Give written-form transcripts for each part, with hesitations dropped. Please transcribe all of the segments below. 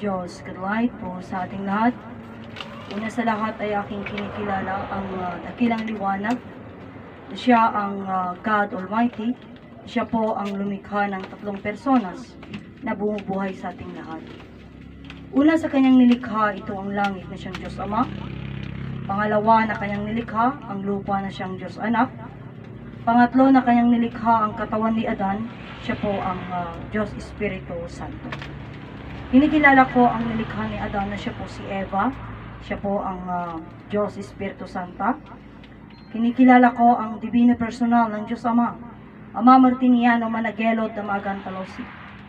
Diyos, God po sa ating lahat. Una sa lahat ay aking kinikilala ang dakilang liwanag. Siya ang God Almighty. Siya po ang lumikha ng tatlong personas na bumubuhay sa ating lahat. Una sa kanyang nilikha, ito ang langit na siyang Diyos Ama. Pangalawa na kanyang nilikha, ang lupa na siyang Diyos Anak. Pangatlo na kanyang nilikha, ang katawan ni Adan. Siya po ang Diyos Espiritu Santo. Kinikilala ko ang nilikha ni Adan na siya po si Eva. Siya po ang Diyos Espiritu Santa. Kinikilala ko ang Divino Personal ng Diyos Ama. Ama Martiniano Managelod Damagan Talosi.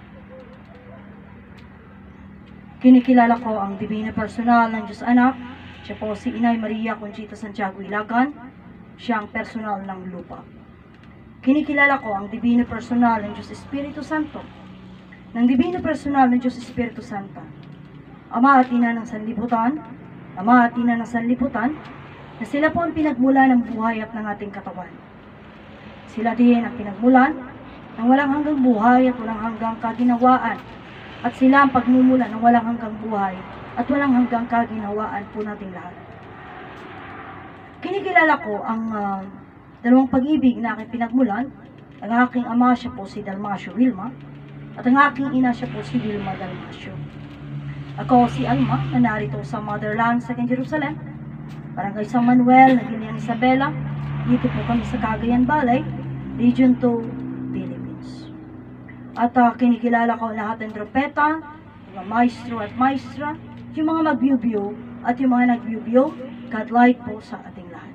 Kinikilala ko ang Divino Personal ng Diyos Anak. Siya po si Inay Maria Conchita Santiago Ilagan. Siya ang personal ng lupa. Kinikilala ko ang Divino Personal ng Diyos Espiritu Santo. Ng Divino Personal ng Diyos Espiritu Santa. Ama at Ina ng Sanlibutan, Ama at Ina ng Sanlibutan, na sila po ang pinagmula ng buhay at ng ating katawan. Sila din ang pinagmulan ng walang hanggang buhay at walang hanggang kaginawaan. At sila ang pagmumula ng walang hanggang buhay at walang hanggang kaginawaan po nating lahat. Kinikilala ko ang dalawang pag-ibig na aking pinagmulan. Ang aking ama siya po si Dalmasio Wilma at ang aking ina siya po si Wilma Dalmasio. Ako si Alma na narito sa Motherland, Second Jerusalem, Barangay San Manuel, Nagilian Isabela. Dito po kami sa Cagayan Valley, Region 2, Philippines. At kinikilala ko lahat ng tropeta, mga maestro at maestra, yung mga mag-view at yung mga nag-view, God light po sa ating lahat.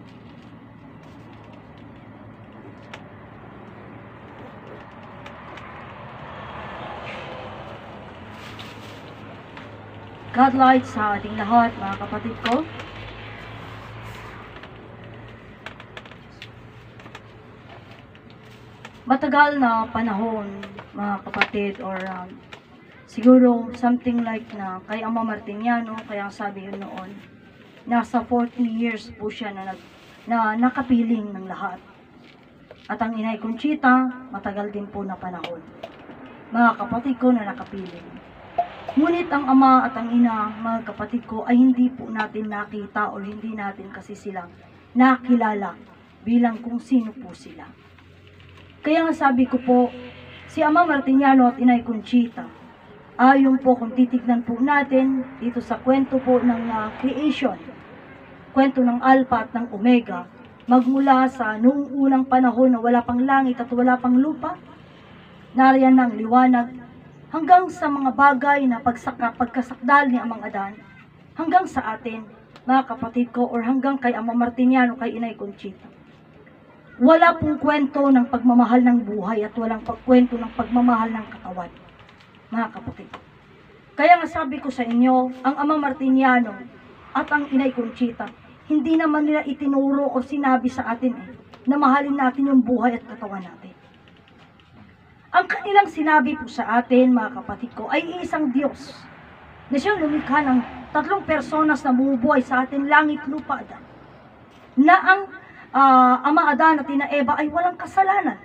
God light sa ating lahat, mga kapatid ko. Matagal na panahon, mga kapatid, or siguro something like na kay Ama Martiniano, kaya sabi yun noon, nasa 40 years po siya na nakapiling ng lahat. At ang Inay Conchita, matagal din po na panahon. Mga kapatid ko na nakapiling. Ngunit ang ama at ang ina, mga kapatid ko, ay hindi po natin nakita o hindi natin kasi sila nakilala bilang kung sino po sila. Kaya nga sabi ko po, si Ama Martiniano at Inay Conchita, ayon po kung titignan po natin dito sa kwento po ng creation, kwento ng Alpha at ng Omega, magmula sa noong unang panahon na wala pang langit at wala pang lupa, nariyan ng liwanag, hanggang sa mga bagay na pagkasakdal ni Amang Adan, hanggang sa atin, mga kapatid ko, or hanggang kay Ama Martiniano, kay Inay Conchita. Wala pong kwento ng pagmamahal ng buhay at walang kwento ng pagmamahal ng katawan, mga kapatid. Kaya nga sabi ko sa inyo, ang Ama Martiniano at ang Inay Conchita, hindi naman nila itinuro o sinabi sa atin na mahalin natin yung buhay at katawan natin. Ang kanilang sinabi po sa atin, mga kapatid ko, ay isang Diyos na siyang lumikha ng tatlong personas na bumubuhay sa atin, langit, lupa, Adan. Na ang Ama Adan at Ina Eva ay walang kasalanan,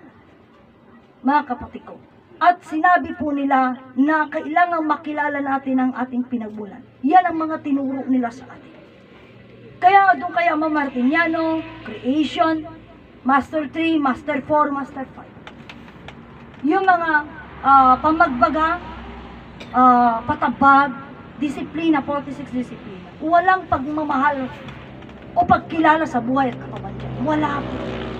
mga kapatid ko. At sinabi po nila na kailangang makilala natin ang ating pinagmulan. Yan ang mga tinuro nila sa atin. Kaya doon kay Ama Martiniano, creation, Master 3, Master 4, Master 5. Yung mga pamagbaga, patabag, disiplina, 46 disiplina. Walang pagmamahal o pagkilala sa buhay at katawan dyan. Wala po.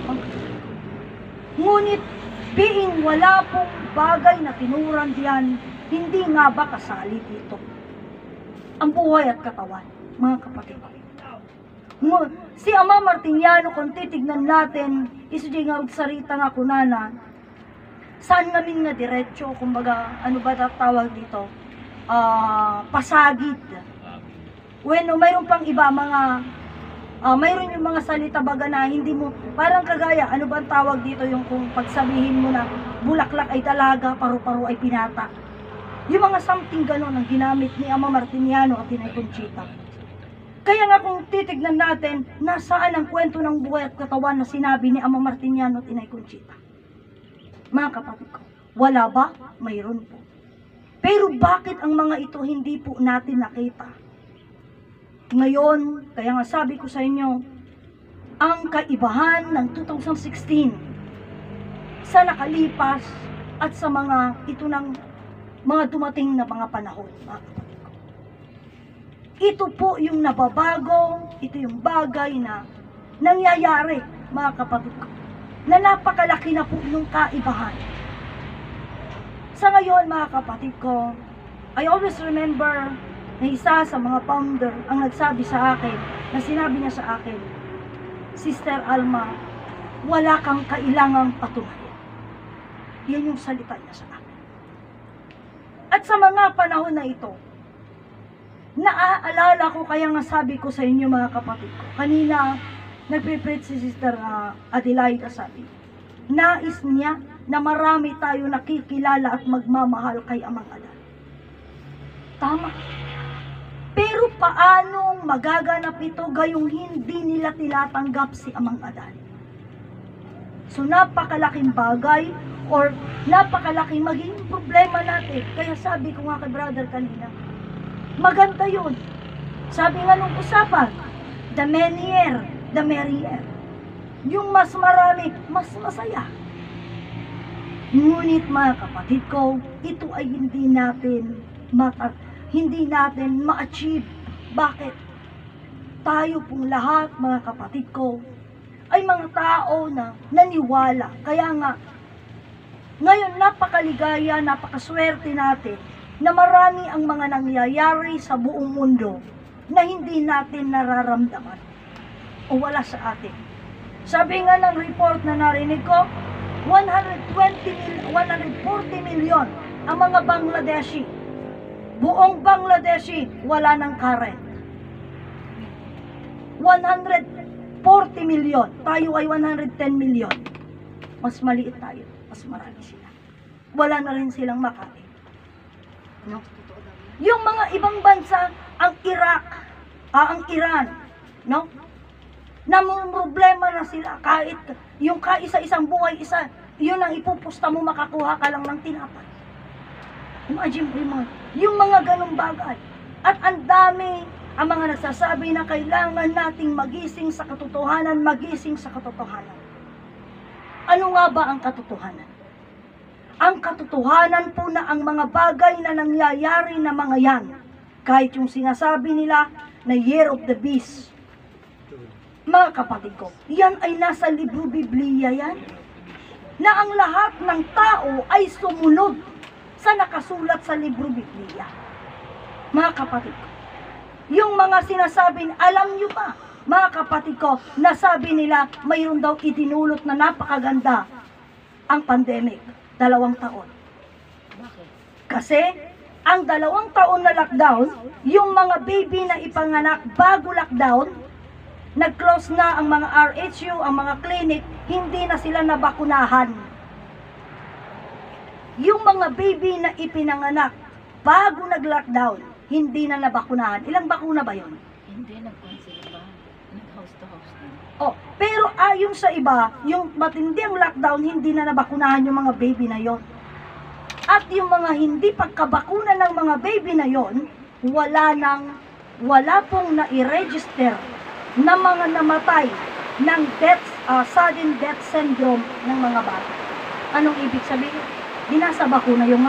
Ngunit, being wala pong bagay na tinuran diyan, hindi nga ba kasali dito ang buhay at katawan, mga kapatid. Si Ama Martiniano, kung titignan natin, isuji nga sarita nga kunana, saan namin nga diretso, kumbaga, ano ba tawag dito? Pasagid. Bueno, mayroon pang iba, mayroon yung mga salita baga na hindi mo, parang kagaya, ano ba tawag dito yung kung pagsabihin mo na bulaklak ay dalaga, paru-paro ay pinata. Yung mga something gano'n ang ginamit ni Ama Martiniano at Inay Conchita. Kaya nga kung titignan natin, nasaan ang kwento ng buhay at katawan na sinabi ni Ama Martiniano at Inay Conchita? Mga kapatid ko, wala ba? Mayroon po. Pero bakit ang mga ito hindi po natin nakita? Ngayon, kaya nga sabi ko sa inyo, ang kaibahan ng 2016 sa nakalipas at sa mga ito ng mga dumating na mga panahon, mga kapatid ko. Ito po yung nababago, ito yung bagay na nangyayari, mga kapatid ko, na napakalaki na po yung kaibahan. Sa ngayon, mga kapatid ko, I always remember na isa sa mga founder ang nagsabi sa akin, na sinabi niya sa akin, Sister Alma, wala kang kailangang patunayan. Yan yung salita niya sa akin. At sa mga panahon na ito, naaalala ko, kaya nga sabi ko sa inyo mga kapatid ko, kanina nagpe-preach si Sister Adelaida, sabi, nais niya na marami tayo nakikilala at magmamahal kay Amang Adan. Tama. Pero paanong magaganap ito gayong hindi nila tinatanggap si Amang Adan? So napakalaking bagay or napakalaking magiging problema natin. Kaya sabi ko nga kay brother kanina, maganda yun. Sabi nga nung usapan, the manyer, the merrier. Yung mas marami, mas masaya. Ngunit mga kapatid ko, ito ay hindi natin ma-achieve. Bakit? Tayo pong lahat, mga kapatid ko, ay mga tao na naniwala. Kaya nga, ngayon napakaligaya, napakaswerte natin na marami ang mga nangyayari sa buong mundo na hindi natin nararamdaman o wala sa atin. Sabi nga ng report na narinig ko, 140 million ang mga Bangladeshi. Buong Bangladeshi, wala ng current. 140 million. Tayo ay 110 million. Mas maliit tayo. Mas marami sila. Wala na rin silang makain. No? Yung mga ibang bansa, ang Iraq, ang Iran, no? Namumroblema na sila kahit yung kaisa-isang buhay, yun ang ipupusta mo, makakuha ka lang ng tinapay. Imagine mo, yung mga ganong bagay. At ang dami ang mga nagsasabi na kailangan nating magising sa katotohanan, magising sa katotohanan. Ano nga ba ang katotohanan? Ang katotohanan po na ang mga bagay na nangyayari na mga yan, kahit yung sinasabi nila na Year of the Beast, mga kapatid ko, yan ay nasa libro Biblia yan, na ang lahat ng tao ay sumunod sa nakasulat sa libro Biblia. Mga kapatid ko, yung mga sinasabi, alam nyo ba, mga kapatid ko, nasabi nila, mayroon daw itinulot na napakaganda ang pandemic, 2 taon. Kasi, ang 2 taon na lockdown, yung mga baby na ipanganak bago lockdown, nag-close na ang mga RHU, ang mga clinic, hindi na sila nabakunahan. Yung mga baby na ipinanganak bago nag-lockdown, hindi na nabakunahan. Ilang bakuna ba yon? Hindi, nag-consider ba? Nag-house to house na. Oh, pero ayon sa iba, yung matindi ang lockdown, hindi na nabakunahan yung mga baby na yon. At yung mga hindi pagkabakuna ng mga baby na yon, wala pong na-register na mga namatay ng sudden death syndrome ng mga bata. Anong ibig sabihin? Dinasa bakuna yung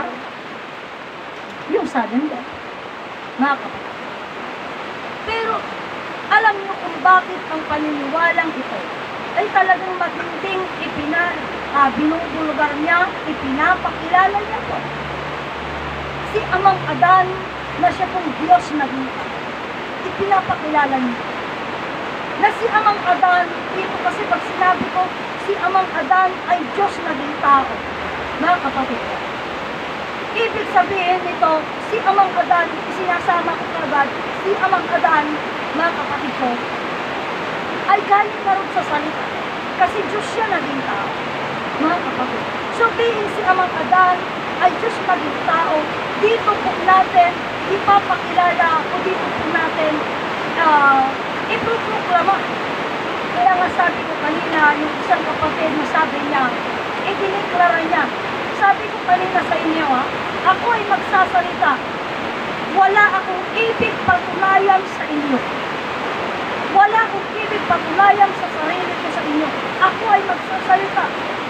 sudden death. Mga kapatid. Pero, alam niyo kung bakit ang paniniwalang ito ay talagang matinding binubulgar niya, ipinapakilala niya po. Si Amang Adan na siya pong Diyos na dito, ipinapakilala niya. Na si Amang Adan, dito kasi pag sinabi ko, si Amang Adan ay Diyos na tao. Mga kapatid. Ibig sabihin nito, si Amang Adan, isinasama ko kagad, si Amang Adan, mga kapatid ko, ay galing na rin sa salita. Kasi Diyos siya naging tao. Mga kapatid. So, being si Amang Adan ay Diyos naging tao, dito po natin ipapakilala o dito po natin iproproklama. Kaya nga sabi ko kanina, yung isang kapatid na sabi niya, idiniklara niya. Sabi ko kanina sa inyo, ako ay magsasalita. Wala akong ibig patunayan sa inyo. Wala akong ibig patunayan sa sarili ko sa inyo. Ako ay magsasalita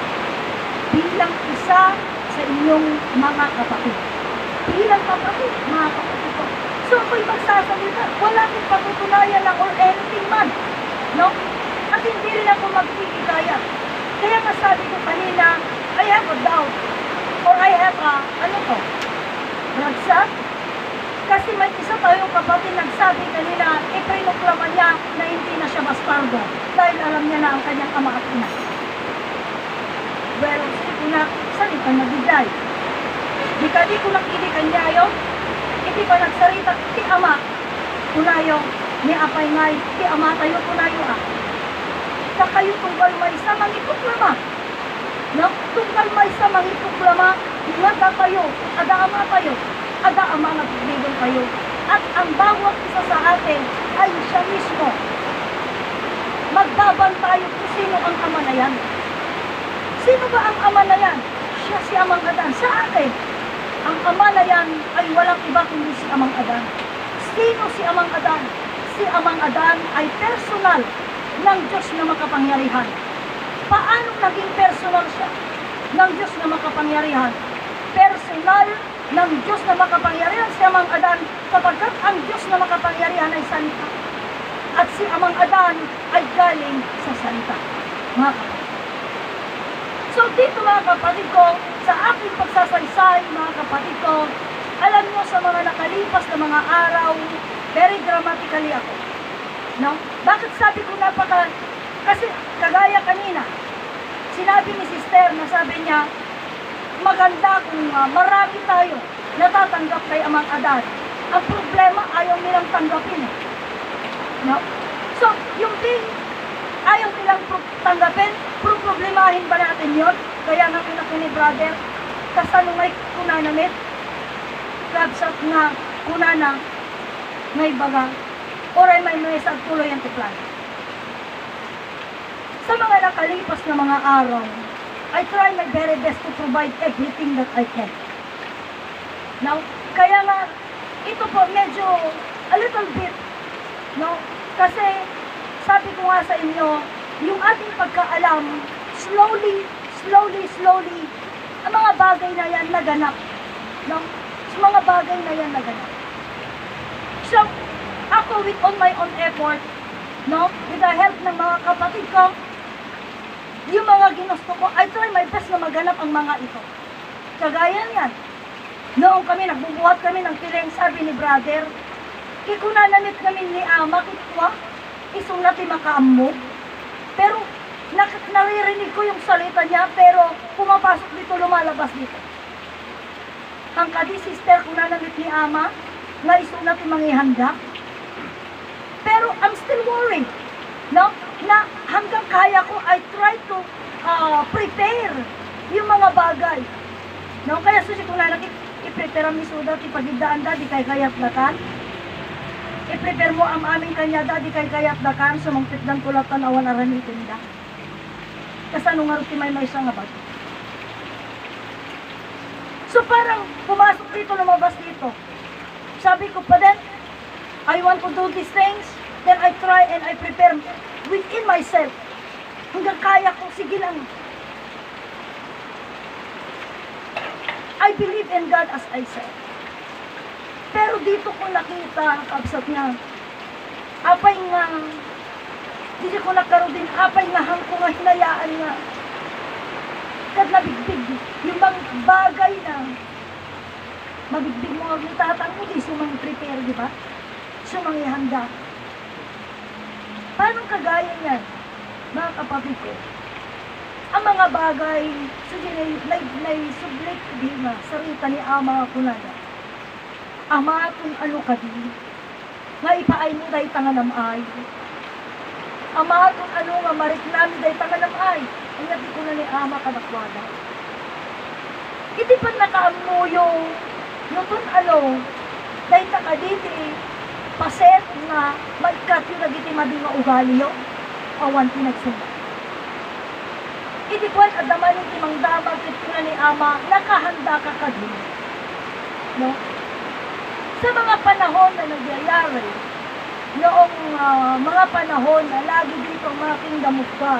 bilang isa sa inyong mga kapatid. Bilang kapatid, mga kapatid ko. So ako'y magsasalita. Wala akong patutunayan lang or anything man. No? At hindi rin ako magkikikaya. Kaya nga sabi ko kanina, I have a doubt. Or I have a, ragsak. Kasi may isa tayong kapatid nagsabi kanina, ipinuklama niya na hindi na siya bastardo. Dahil alam niya na ang kanyang ama at ina. Well, sige na, salita na biday. Di ko nakili kanyayo, hindi pa nagsarita, ti ama, kunayo, ni apay ngay, ti ama tayo kunayo Sa kayo tunggal may isa mangipuklama. No? Tunggal may isa mangipuklama, nga kayo, ada ama tayo, ada ama na pagbigon kayo. At ang bawat isa sa atin ay siya mismo. Magbabantayo kung sino ang ama na yan. Sino ba ang ama na yan? Siya si Amang Adan. Sa akin, ang ama na yan ay walang iba kundi si Amang Adan. Sino si Amang Adan? Si Amang Adan ay personal ng Diyos na makapangyarihan. Paano naging personal siya ng Diyos na makapangyarihan? Personal ng Diyos na makapangyarihan si Amang Adan sapagkat ang Diyos na makapangyarihan ay salita. At si Amang Adan ay galing sa salita. Mga kapatid. So dito mga kapatid ko, sa aking pagsasaysay mga kapatid ko, alam nyo sa mga nakalipas na mga araw, very dramatically ako. No? Bakit sabi ko kasi kagaya kanina, sinabi ni sister na sabi niya, maganda kung marami tayo natatanggap kay Amang Adan. Ang problema, ayaw nilang tanggapin. No? So, yung ayaw nilang tanggapin, problemahin ba natin yun? Kaya nga pinako ni brother, kasalungay kunanamit, kapsat nga kunana, may baga, oray may sa tuloy ang tiplan. Sa mga nakalipas na mga araw, I try my very best to provide everything that I can. Now, kaya nga, ito po medyo a little bit, no? Kasi, sabi ko nga sa inyo, yung ating pagkaalam, slowly, ang mga bagay na yan naganap. No? Sa mga bagay na yan naganap. So, ako with all my own effort, no? With the help ng mga kapatid ko, yung mga ginusto ko, I try my best na maganap ang mga ito. Kagaya niyan. Noong kami, nagbubuhat kami ng piling, sabi ni brother, kikunanamit kami ni ama, kitwa, isong natin makaammo. Pero, naririnig ko yung salita niya, pero pumapasok dito, lumalabas dito. Ang kadi sister, kunanamit ni ama, nga isong natin mangihanda. Pero, I'm still worried. No? Na hanggang kaya ko, I try to prepare yung mga bagay. No? Kaya susi ko na i-prepare ang misuda, ipagidaan da, di kay kayat lakan. I-prepare mo ang aming kanya da, di kay kayat lakan, sumangpitdan ko lang tanawan aramitin da. Kasano nga rin may isa nga bago. So parang pumasok dito, lumabas dito. Sabi ko pa din, I want to do these things, then I try and I prepare within myself. Hanggang kaya ko, sige lang. I believe in God as I said. Pero dito ko nakita, kabsat niya, apay nga, hindi ko nagkaroon din, apay nga hang ko nga hinayaan nga. Kad nabigbig, yung mga bagay na, mabigbig mo ang tatang mo, di sumang prepare, di ba? Sumang ihanda. Paano kagaya niyan, mga kapatid ko? Ang mga bagay, sige, sublik, di ba, sarita ni ama ko na na. Ama, kung ano ka din, nga ipaay mo dahi tanganamay. Ama, kung ano nga mariklami dahi tanganamay, ang nabi ko na ni ama kanakwada. Hindi pa nakaamuyo, nutun ano, dahi takaditi, paset nga, magkat yung nagiti madi nga ugali yun, awan pinagsunod. Hindi ko at adaman yung timang damag, kit ko na ni ama, nakahanda ka kadin. No? Sa mga panahon na nagyayari, noong mga panahon na lagi dito ang mga kingdom of God,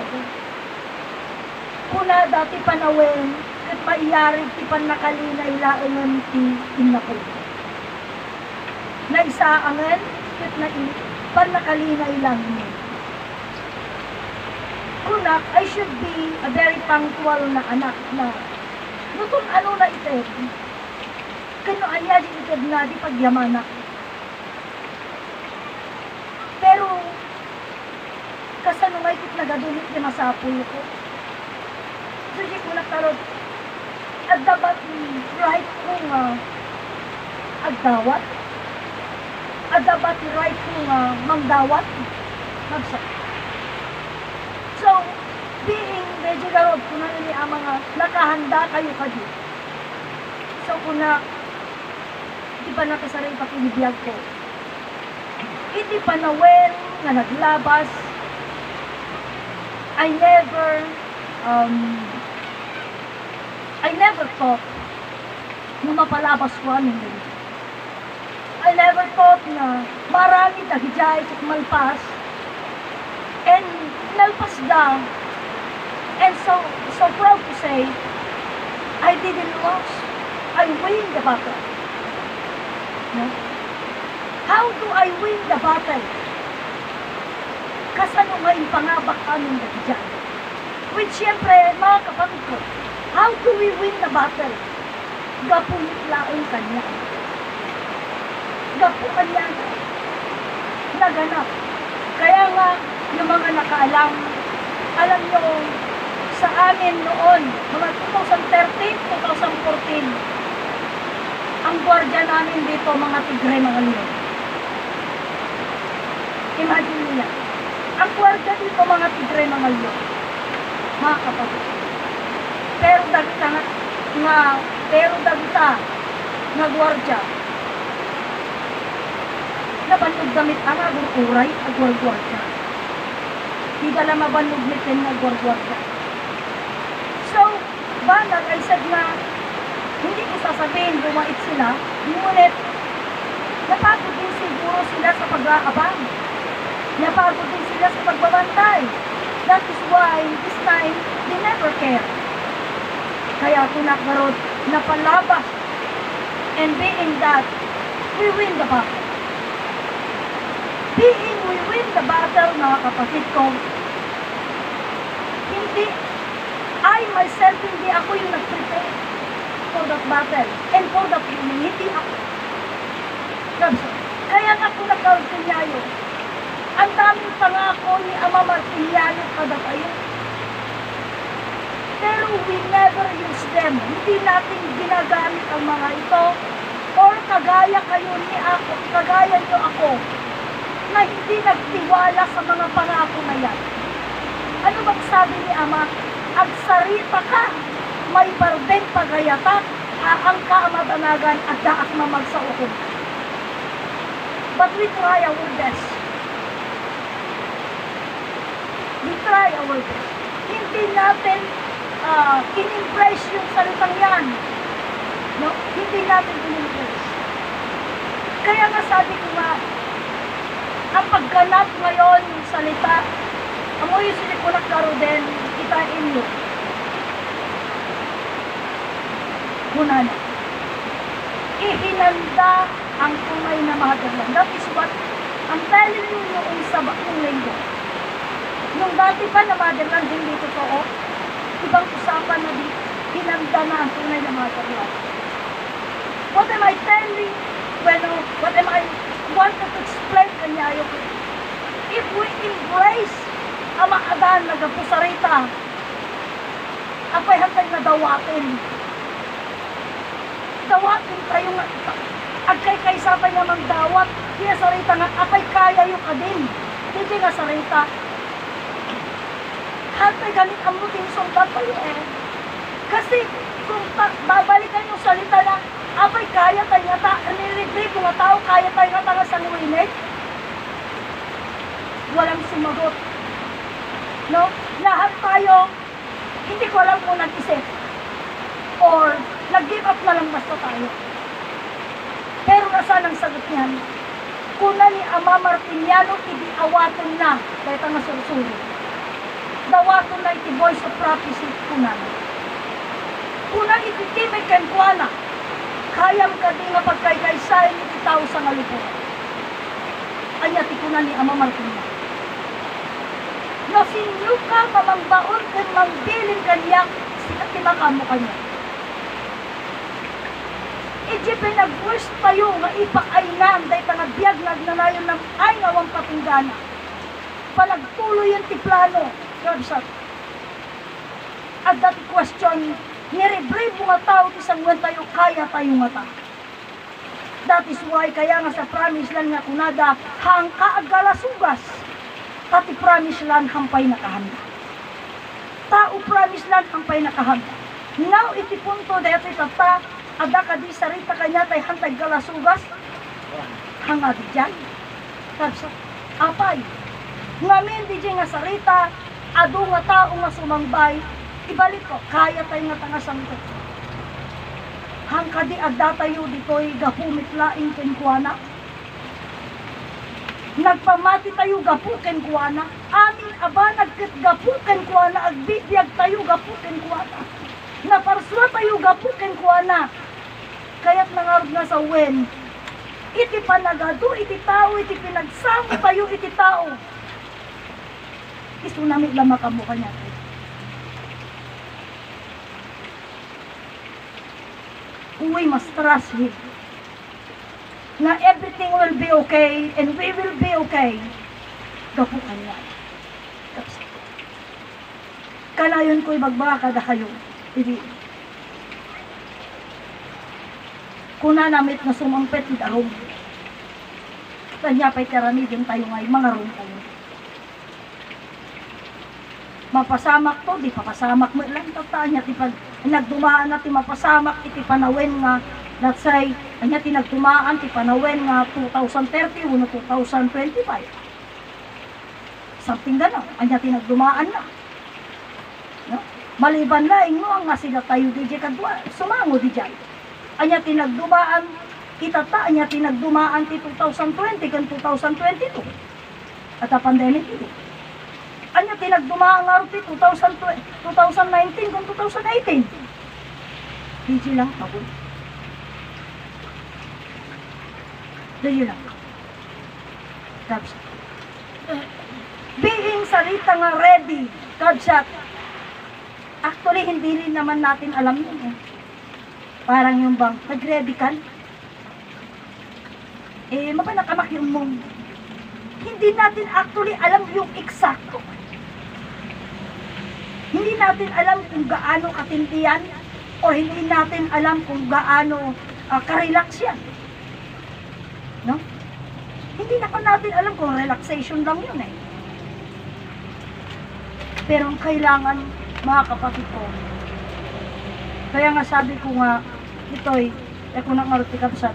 kuna dati panawin, at maiyari ti panakalinay laengan ti inako. Na isaangan, at na panakalinay lang niya. Kunak, I should be a very punctual na anak na nutong ano na ito, kano anya di ito na di pagyamanak. Pero, kasanungay kit nagadunit ni masapoy ko. So, di ko nakarod, at dapat right kong agdawat, at dapat right kong mangdawat, magsak. So, being medyo garod, kung ano ni ang mga nakahanda kayo kayo. So, kung na, di pa nakasaray pa kinibiyag ko. Hindi pa nawen na naglabas. I never thought na mapalabas ko amin nila. I never thought na marami taghijay at malpas. And nalpas da. And so proud to say, I didn't lose. I win the battle. No? How do I win the battle? Kasano ngayon pangabak amin naghijay. Which siyempre, mga kapatid ko, how do we win the battle? Gapunit laong kanya. Gapu kanya naganap. Kaya nga, yung mga nakaalam, alam nyo, sa amin noon, mga 2013, 2014, ang gwardiya namin dito, mga tigre, mga leon. Imagine niya. Ang gwardiya dito, mga tigre, mga leon. Mga kapatid. Pero dagta nga gwardiya. Nabanog damit ang agururay at gwardiya. Di ka lang mabanog nitin nga gwardiya. So, banag ay said na hindi ko sasabihin bumait sila, ngunit napagod din siguro sila sa pag-aabang. Napagod din sila sa pagbabantay. That is why this time they never care. Kaya kunakarod napalabas. And being that, we win the battle. Being we win the battle, mga kapatid ko, hindi, I myself, hindi ako yung nag-prepare for that battle and for that winning, hindi ako. Kaya nga kung nagkauntinyayo, ang daming pangako ni Ama Martiniano kada tayo. Pero we never use them. Hindi natin ginagamit ang mga ito. Or kagaya kayo ni ako, kagaya niyo ako, na hindi nagtiwala sa mga pangako na yan. Ano bang sabi ni Ama? Agsarita ka, may barbeng pagayata, aang ka amadanagan at daak mamagsaukod. But we try our best. We try our best. Hindi natin in-embrace yung salitang yan. No? Hindi natin in-embrace. Kaya nga sabi ko nga, ang pagganap ngayon yung salita, amoy yung sinikulak karo din, kitain nyo. Muna na. Ihinanda ang tunay na motherland. That is what I'm telling you noong sabakong linggo. Nung dati pa na motherland, hindi totoo. Ibang usapan na hinanda na ang tunay na motherland. What am I telling? What am I wanted to explain kanyayo? If we embrace ang maadan na gapusarita, apay hantay na dawatin. Dawatin tayo nga, agkay kaysapay nga magdawat, kaya sarita nga, apay kaya yung kadin. Hindi nga sarita. Hantay ganit ang muting sundan pa yun eh. Kasi, kung babalikan yung salita na, apay kaya tayo nga nilibig mga tao, kaya tayo nga nga sa nuwinig, walang sumagot. No? Lahat tayo, hindi ko alam kung nag-isip. Or, nag-give up na lang basta tayo. Pero nasaan ang sagot niyan? Kuna ni Ama Martiniano, idi awaton na, dahil ang nasursuri. Dawaton na iti voice of prophecy kuna na. Kuna iti timay kenkwana, kayam ka di nga pagkaykaysayin iti tao sa ngalipunan. Anya ti kuna ni Ama Martiniano. No sinyo ka mamangbaon kan mambilin kanya, sikat ti makamo kanya. Iti pinag-wish tayo nga ipakainan dahil panagbiag nagnanayon ng ay ngawang patunggana. Panagtuloy yung tiplano. Kabsat. At that question, nirebrave mo nga tao isang wen tayo, kaya tayo nga ta. That is why, kaya nga sa promise lang nga kunada, hang kaagalasugas, tati promise lang hampay nakahanda. Tao promise lang hampay nakahanda. Now, iti punto dahil tata, ada ka di sarita kanya tay hantay galasugas, hanga di dyan. Kabsat. Apay. Ngamin di dyan nga sarita, ado nga tao nga sumangbay, ibalik ko, kaya tayo nga tangasang ito. Hangka di adda tayo dito'y gapumit laing kenkwana. Nagpamati tayo gapu kenkwana. Amin aba nagkit gapu kenkwana, agbibiyag tayo gapu kenkwana. Naparswa tayo gapu kenkwana. Kaya't nangarod na sa wen, iti panagado, iti tao, iti pinagsamo tayo, iti tao. Isunamit lang makamukha niya. We must trust Him. Na everything will be okay and we will be okay. Gapukan niya. Kanayon ko'y magbaka kada kayo. Hindi. Kuna namit na sumampet ni darong. Kanya pa'y karamidin tayo ngayon, mga rong tayo. Mapasamak to, di papasamak mo lang tataan niya, tipag nagdumaan na ti mapasamak, iti panawin nga, let's say, kanya ti nagdumaan, ti panawin nga 2030 o 2025. Something gano'n, kanya ti nagdumaan na. No? Maliban na, nga nga sila tayo di dyan kadwa, sumango di dyan. Anya tinagdumaan, itata, anya tinagdumaan ti 2020 kan 2022. At a pandemic ito. Anya tinagdumaan nga ti 2019 kan 2018. Hindi lang kapon. Hindi lang. Kabsat. Being salita nga ready, kabsat. Actually, hindi rin naman natin alam yun eh. Parang yung bang, nag-ready ka? Mapanakamak yung mong. Hindi natin actually alam yung eksakto. Hindi natin alam kung gaano katindi yan, o hindi natin alam kung gaano karelax yan. No? Hindi na pa natin alam kung relaxation lang yun eh. Pero ang kailangan, mga kapatid ko, kaya nga sabi ko nga, ito'y, ako nang marutikapsat.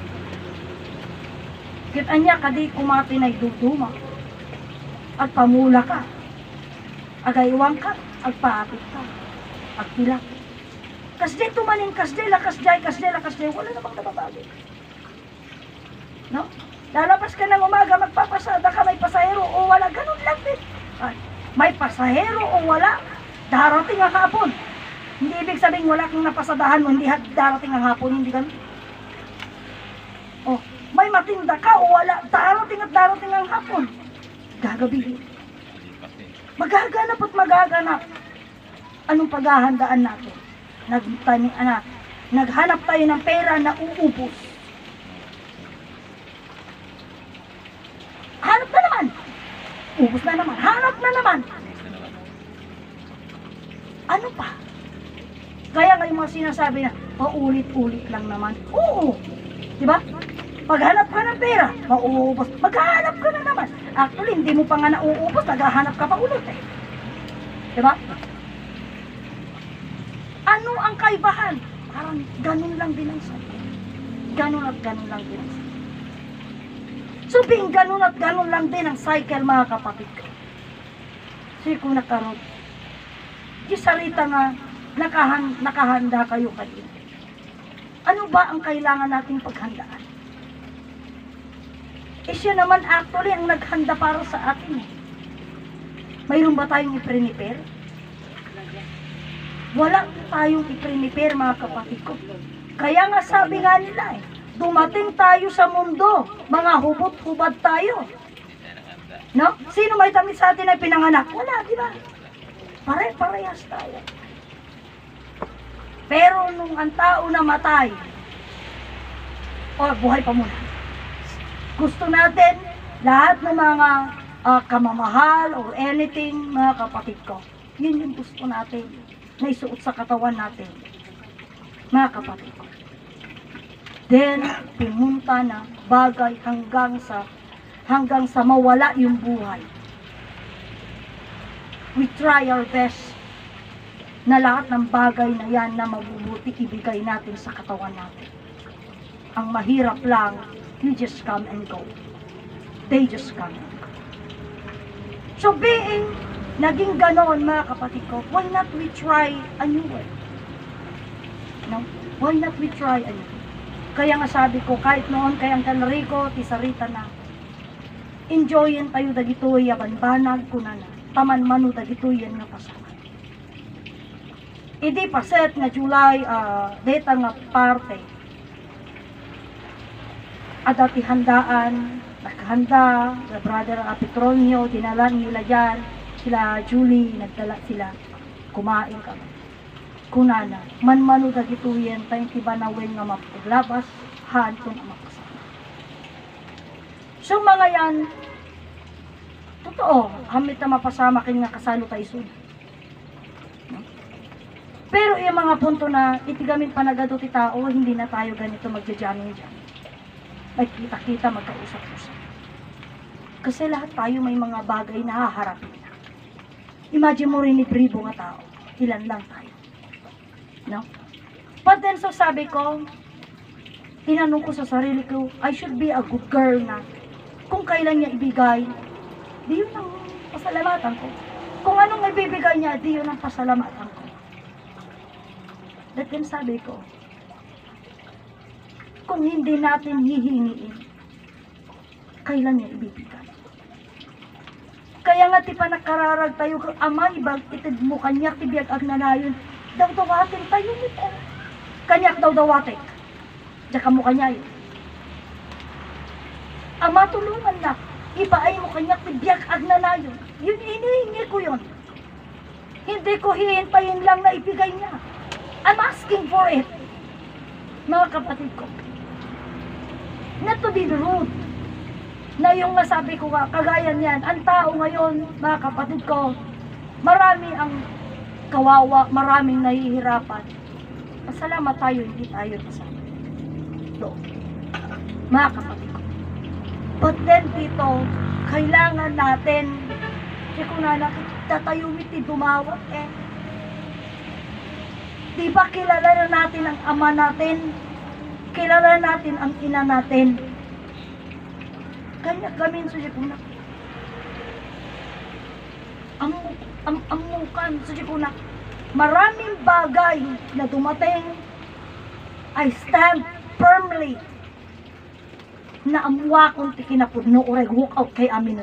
Kita niya, kadi kumati na'y duduma. At pamula ka. Agayawang ka. Agpaapit ka. Agpila. Kasday tumanin, kasday, kasday. Wala namang nababago. No? Lalabas ka ng umaga, magpapasada ka, may pasahero o wala. Ganun lang din. Ay, may pasahero o wala. Darating ang hapon. Hindi ibig sabihin wala kang napasadahan mo, hindi darating ang hapon, hindi ganun. Oh, may matinda ka o wala, darating ang hapon. Gagabihin. Magaganap at magaganap. Anong paghahandaan natin? Naghanap tayo ng pera na uubos. Hanap na naman. Ubos na naman. Hanap na naman. Ano pa? Kaya nga yung mga sinasabi na, paulit-ulit lang naman. Oo. Diba? Paghanap ka ng pera, mauubos. Maghahanap ka na naman. Actually, hindi mo pa nga nauubos, naghahanap ka pa ulit eh. Diba? Ano ang kaibahan? Parang ganun lang din ang sabi. Ganun at ganun lang din ang sabi. So, being ganun at ganun lang din ang cycle, mga kapatid ko. Kasi kung nakarod, yung salita nga, nakahanda kayo kayo. Ano ba ang kailangan nating paghandaan? siya naman actually ang naghanda para sa atin. Mayroon ba tayong i-prepare? Wala tayong i-prepare, mga kapatid ko. Kaya nga sabi nga nila dumating tayo sa mundo, mga hubot-hubad tayo. No? Sino may damit sa atin ay pinanganak? Wala, di ba? Pare-parehas tayo. Pero nung ang tao namatay, o buhay pa muna, gusto natin lahat ng mga kamamahal or anything, mga kapatid ko, yun yung gusto natin na isuot sa katawan natin, mga kapatid ko. Then, pumunta na bagay hanggang sa mawala yung buhay. We try our best na lahat ng bagay na yan na mabubuti ibigay natin sa katawan natin. Ang mahirap lang, you just come and go. They just come and go. So being naging ganon, mga kapatid ko, why not we try a new way? No? Why not we try a new way? Kaya nga sabi ko, kahit noon kayang Canrico, tisarita na, enjoyin tayo dagitoy, abanbanag ko na taman manu dagitoy yan nga pasama. Idi paset nga July, data nga parte, adati handaan, naghanda, sa brother Petronio, dinala nila dyan, sila Julie, nagdala sila, kumain kami. Kunana, man-manu dagituyen, tayong tibanawin nga mapaglabas, hanton ang makasama. So mga yan, totoo, hamit na mapasama kayo nga kasalo tayo sun. No? Pero yung mga punto na itigamin panagado ti tao, hindi na tayo ganito magja-jamming dyan. Magkita-kita, magkausap-usap. Kasi lahat tayo may mga bagay na haharapin na. Imagine mo rin ni bribo nga tao, ilan lang tayo. No? But then, so sabi ko, tinanong ko sa sarili ko, I should be a good girl na kung kailan niya ibigay, di yun ang pasalamatan ko. Kung anong ibibigay niya, di yun ang pasalamatan ko. That then sabi ko, kung hindi natin hihingiin, kailan niya ibibigay? Kaya nga ti pa nakararag tayo, ama, ibang itid mo kanyak, tibiyag agnanayon, daw dawatin tayo nito. Kanyak daw dawatin. Diyan mo kanya yun. Ama, tulungan na. Ibaay mo kanyak, tibiyag agnanayon. Yun, inihingi ko yun. Hindi ko hihintayin lang na ibigay niya. I'm asking for it. Mga kapatid ko. Not to be rude. Na yung nasabi ko nga, kagaya niyan, ang tao ngayon, mga kapatid ko, marami ang kawawa, maraming nahihirapan. Pasalamat tayo, hindi tayo kasama. So, mga kapatid ko. But then dito, kailangan natin, kasi kung tatayo iti dumawat diba kilala na natin ang ama natin, kilala natin ang ina natin. Kanya gamin sa sikuna. Amukan sa sikuna. Maraming bagay na dumating, I stand firmly na amuwa kong tikinapudno o walk out kay amin.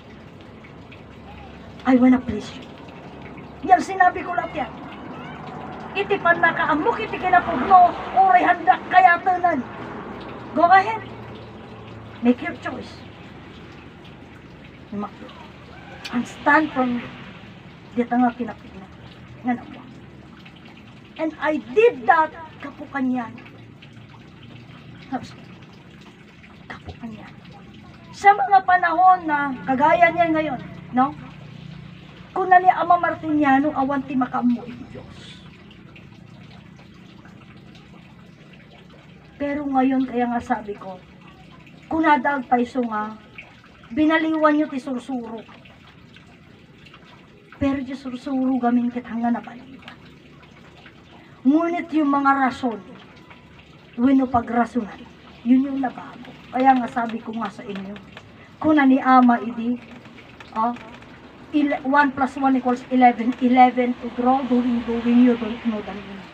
I wanna please you. Yan sinabi ko lang yan. Itipan na ka amok itikinapudno o handa kaya tanan. Go ahead. Make your choice. And stand from dito nga kinapudno. Nga naman. And I did that kapukanyan. Kapukanyan. Sa mga panahon na kagaya niya ngayon, no? Kung nali Ama Martiniano, awan ti makamu iti Diyos. Pero ngayon, kaya nga sabi ko, kung nadag paiso nga, binaliwan nyo ti sursuro. Pero ti sursuro gamin kit hanga nabaliwan. Ngunit yung mga rason, wino pagrasunan, yun yung nabago. Kaya nga sabi ko nga sa inyo, kung na ni Ama idi, 1 plus 1 equals 11, 11 to draw, doing, you don't know the meaning.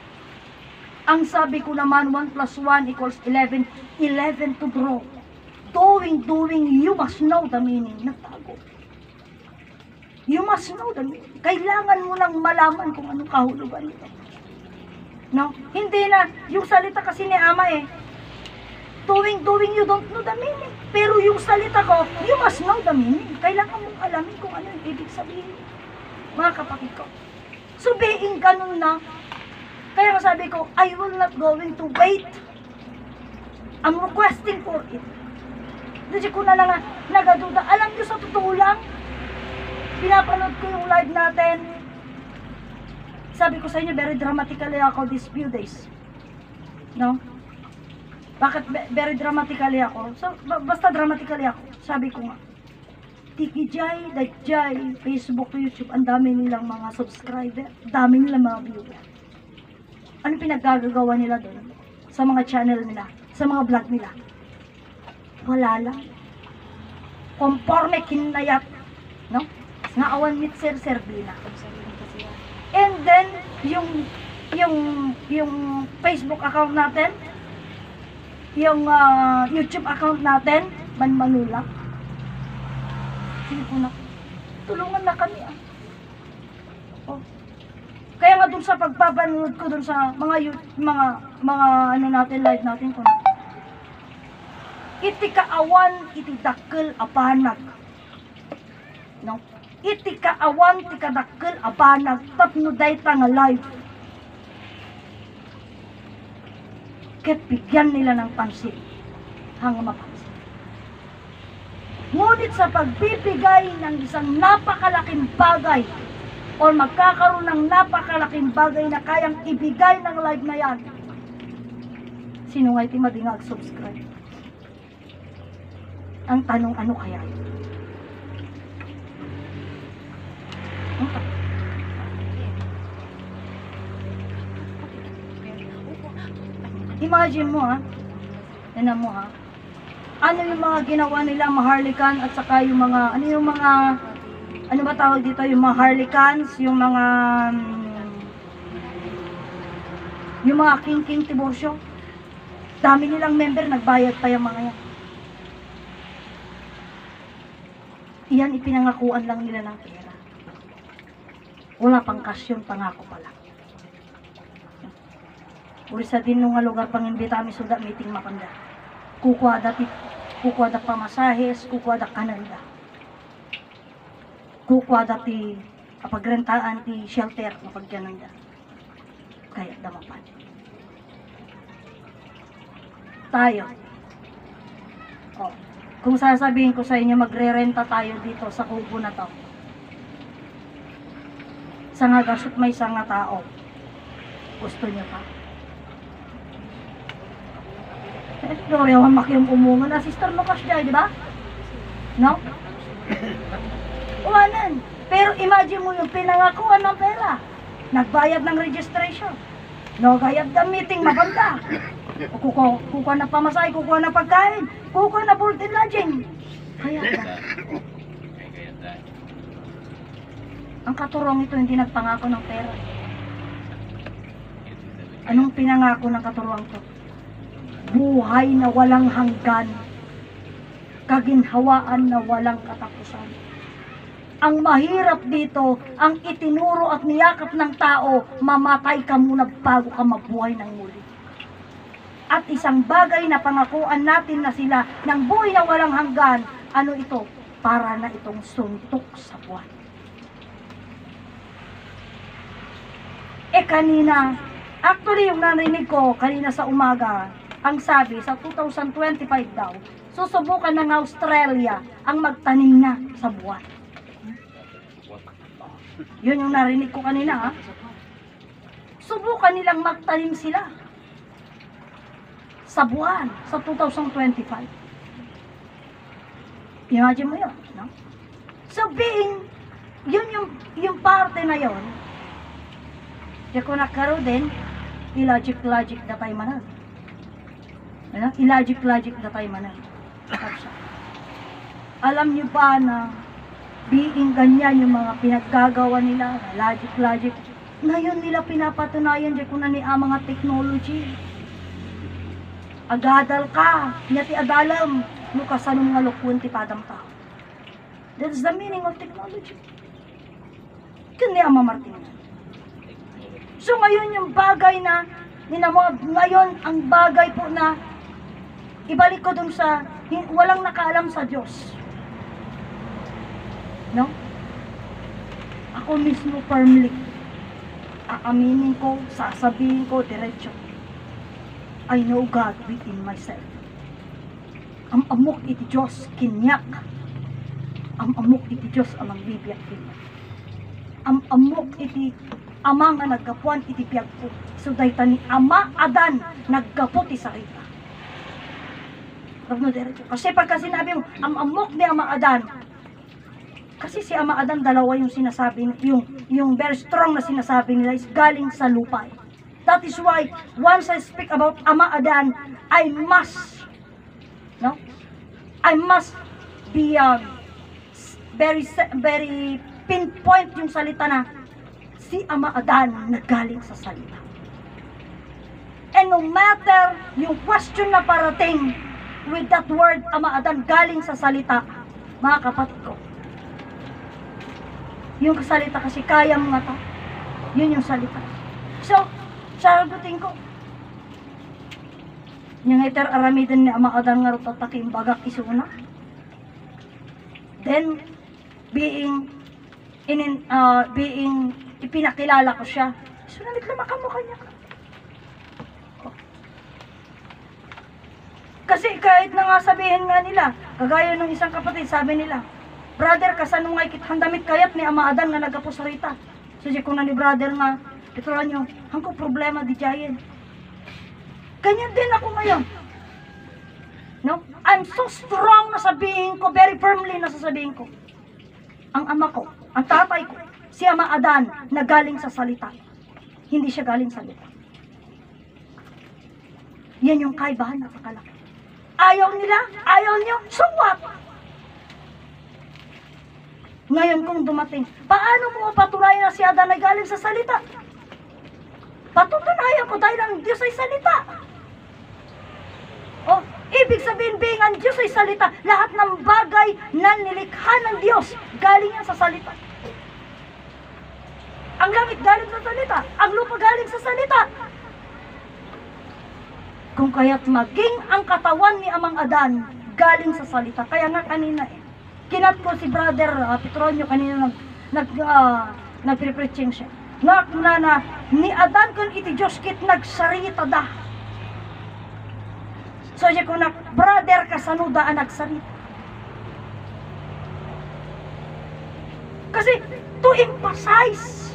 Ang sabi ko naman, 1 plus 1 equals 11, 11 to draw, doing, you must know the meaning. Nagtago. You must know the meaning. Kailangan mo lang malaman kung anong kahulugan nito. No? Hindi na, yung salita kasi ni Ama doing, you don't know the meaning. Pero yung salita ko, you must know the meaning. Kailangan mong alamin kung ano yung ibig sabihin. Mga kapatid ko. So being ganun na, kaya sabi ko, I will not going to wait. I'm requesting for it. Hindi ko na lang nagaduda. Alam nyo sa totoo lang, pinapanood ko yung live natin. Sabi ko sa inyo, very dramatically ako these few days. No? Bakit very dramatically ako? So, basta dramatically ako. Sabi ko nga, Tiki Jai, Dajjay, Facebook, YouTube, ang dami nilang mga subscriber, dami nilang mga viewer. Ano pinaggagawa nila doon? Sa mga channel nila, sa mga vlog nila? Wala lang. Conforme kinayat, no? Nga awan mit Servina. And then, yung Facebook account natin, yung YouTube account natin, manulak. Sige po na, tulungan na kami Oh. Kaya nga dun sa pagpapanood ko dun sa mga ano natin, live natin ko na. Iti kaawan, iti dakkel apanag. No? Iti kaawan, iti kadakkel apanag. Tapno dayta nga live. Ket bigyan nila ng pansin. Hanggang mapansin. Ngunit sa pagbibigay ng isang napakalaking bagay o magkakaroon ng napakalaking bagay na kayang ibigay ng live na yan, sino nga iti madingag subscribe? Ang tanong, ano kaya? Imagine mo Tignan mo ano yung mga ginawa nila Maharlikan at saka yung mga, ano ba tawag dito, yung mga Harlicans, yung mga king Tiburcio. Dami nilang member, nagbayad pa yung mga yan. Iyan, ipinangakuan lang nila ng pera. Wala pang kasyon, pangako pa lang. Uri sa din nung lugar pang imbita mi suda meeting makanda. Kukuha da pamasahes, kukuha da kananda. Kukuha da ti apagrentaan ti shelter na pagyananda. Kaya damapan. Tayo. Kung sasabihin ko sa inyo, magre-renta tayo dito sa kubo na to. Sa nga gasot may sanga tao. Gusto niyo pa? Dorewan makiyung umungan na Sister Lucas dyan, di ba? No? Uwanan. Pero imagine mo yung pinangakuan ng pera. Nagbayad ng registration. No, gayad ng meeting, maganda. Kukuha na pamasahe, kukuha na pagkain, kukuha na board and lodging. Kaya ba? Ang katurong ito hindi nagpangako ng pera. Anong pinangako ng katurong ito? Buhay na walang hanggan, kaginhawaan na walang katapusan. Ang mahirap dito, ang itinuro at niyakap ng tao, mamatay ka muna bago ka mabuhay ng muli. At isang bagay na pangakuan natin na sila ng buhay na walang hanggan, ano ito? Para na itong suntok sa buwan. Kanina, actually yung narinig ko kanina sa umaga, ang sabi sa 2025 daw, susubukan ng Australia ang magtanim na sa buwan. Yun yung narinig ko kanina Subukan nilang magtanim sila sa buwan sa 2025. Imagine mo yun, no? So being, yun yung parte na yun, di ko nagkaroon din, illogic na tayo manan. Illogic na tayo manan. Alam nyo ba na being ganyan yung mga pinaggagawa nila, logic, ngayon nila pinapatunayan dyan kung na ni mga technology. agadal ka, niya ti adalam, no kasanong nga lukwon ti padam tao. That's the meaning of technology. Kani Ama Martin. So ngayon yung bagay na, ngayon ang bagay po na, ibalik ko dun sa, walang nakaalam sa Diyos. No? Ako mismo firmly, aaminin ko, sasabihin ko, diretso. I know God within myself. Ang amok iti Diyos, kinyak. Ang amok iti Diyos, amang bibiyat kinyak. Ang amok iti ama nga naggapuan iti biyag ko. So dayta ni Ama Adan, naggapo ti sarita. Kasi pagka sinabi mo, ang amok ni Ama Adan, kasi si Ama Adan, dalawa yung sinasabi, yung very strong na sinasabi nila is galing sa lupa. That is why, once I speak about Ama Adan, I must be very pinpoint yung salita na si Ama Adan na galing sa salita. And no matter yung question na parating with that word, Ama Adan, galing sa salita, mga kapatid ko, yung salita kasi kaya mga to, yun yung salita. So, sagutin ko, yung iter aramidin ni Ama Adan nga rutatakim bagak isuna. Then, being ipinakilala ko siya, sunamit lumakam mo kanya ka. Kasi kahit na nga sabihin nga nila, kagaya ng isang kapatid, sabi nila, brother, kasanong nga ikit handamit kayat ni Ama Adan nga nagapo sa rita. So, kung na ni brother nga, ito lang yung, hangko problema di jayen. Ganyan din ako ngayon. No? I'm so strong na sabihin ko, very firmly na sasabihin ko. Ang ama ko, ang tatay ko, si Ama Adan, na galing sa salita. Hindi siya galing sa lupa. Yan yung kaibahan na pakalaki. Ayaw nila, ayaw niyo, so what? Ngayon kung dumating, paano mo patunayan na si Adan ay galing sa salita? Patutunayan ko dahil ang Diyos ay salita. O, ibig sabihin, being ang Diyos ay salita, lahat ng bagay na nilikha ng Diyos, galing yan sa salita. Ang langit galing sa salita, ang lupa galing sa salita. Kung kaya't maging ang katawan ni Amang Adan, galing sa salita. Kaya nga kanina kinat ko si Brother Petronio kanina nagpre-preaching siya. Na ni Adan kun iti Diyos kit nagsarita da. So siya kung brother kasanuda ang nagsarita. Kasi to emphasize,